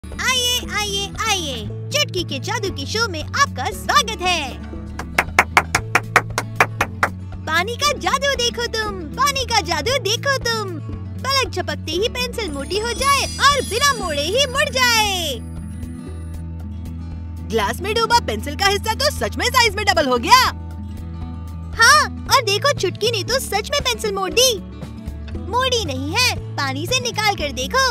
आइए आइए आइए, चुटकी के जादू की शो में आपका स्वागत है। पानी का जादू देखो तुम, पानी का जादू देखो तुम। पलक झपकते ही पेंसिल मोटी हो जाए और बिना मोड़े ही मुड़ जाए। ग्लास में डूबा पेंसिल का हिस्सा तो सच में साइज में डबल हो गया। हाँ, और देखो चुटकी ने तो सच में पेंसिल मोड़ दी। मोड़ी नहीं है, पानी से निकाल कर देखो।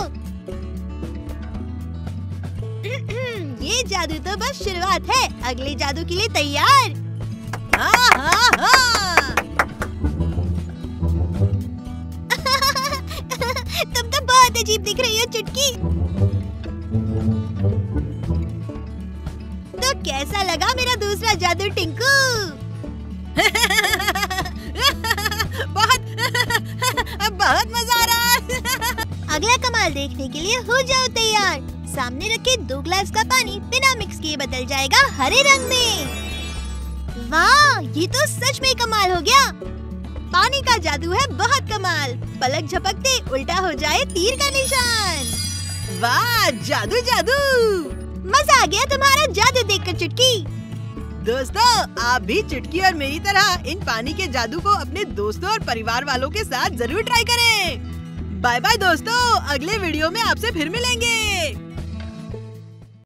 ये जादू तो बस शुरुआत है, अगले जादू के लिए तैयार? हाँ हाँ हाँ। तुम तो बहुत अजीब दिख रही हो चुटकी। तो कैसा लगा मेरा दूसरा जादू टिंकू? बहुत मजा आ रहा है। अगला कमाल देखने के लिए हो जाओ तैयार। सामने रखे 2 ग्लास का पानी बिना मिक्स किए बदल जाएगा हरे रंग में। वाह, ये तो सच में कमाल हो गया। पानी का जादू है बहुत कमाल। पलक झपकते उल्टा हो जाए तीर का निशान। वाह, जादू जादू। मजा आ गया तुम्हारा जादू देखकर चुटकी। दोस्तों, आप भी चुटकी और मेरी तरह इन पानी के जादू को अपने दोस्तों और परिवार वालों के साथ जरूर ट्राई करें। बाय बाय दोस्तों, अगले वीडियो में आपसे फिर मिलेंगे।